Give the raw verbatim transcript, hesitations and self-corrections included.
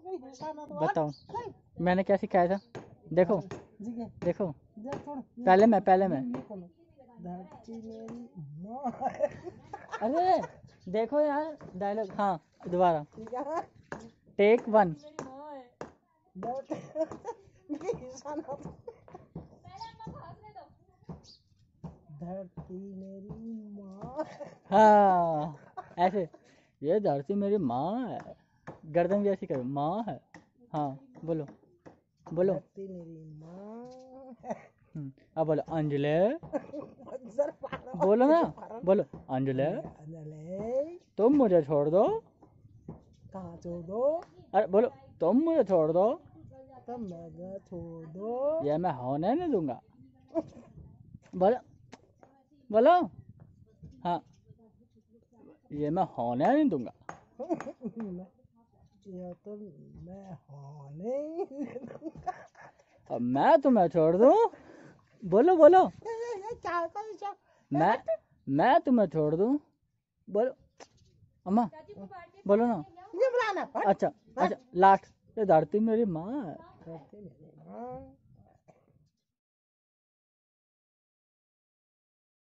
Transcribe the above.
बताओ मैंने क्या सिखाया था? देखो देखो पहले मैं पहले मैं अरे देखो यार डायलॉग। हाँ दोबारा टेक वन। धरती मेरी माँ। हाँ ऐसे, ये धरती मेरी माँ है, गर्दन भी ऐसी करो, माँ है। हाँ बोलो बोलो। धरती मेरी माँ है। अब बोलो अंजलि। बोलो ना, बोलो अंजलि तुम मुझे छोड़ दो। कहाँ छोड़ दो? अरे बोलो तुम मुझे छोड़ दो। तुम मुझे छोड़ दो, ये मैं होने नहीं दूंगा। बोलो बोलो। हाँ ये मैं होने नहीं दूंगा। ये तो मैं होने नहीं दूंगा। अब मैं तुम्हें छोड़ दूं। बोलो बोलो। मैं मैं तुम्हें छोड़ दूं। बोलो अम्मा बोलो ना। अच्छा अच्छा लास्ट, ये धरती मेरी माँ है।